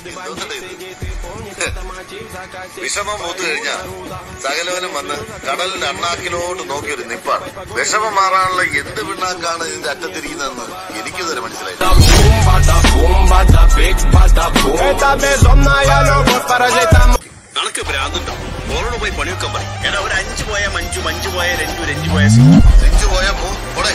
വിഷമം മൂത്തു കഴിഞ്ഞാൽ സകലവനും വന്ന് കടലിന്റെ അണ്ണാക്കിലോട്ട് നോക്കിയൊരു നിപ്പാണ്. വിഷമം മാറാനുള്ള എന്ത് പിണ്ണാക്കാണ് ഇതിന്റെ അറ്റത്തിരിക്കുന്നതെന്ന് എനിക്കിതുവരെ മനസ്സിലായി. കണക്ക് ഭ്രാന്തുണ്ടോ? ഓരോട് പോയി പണിയൊക്കെ പറയും. എടാ ഒരു 5 പോയ മഞ്ജു, 5 പോയ രഞ്ജു, 5 പോയ സെഞ്ചു പോയാ പോടെ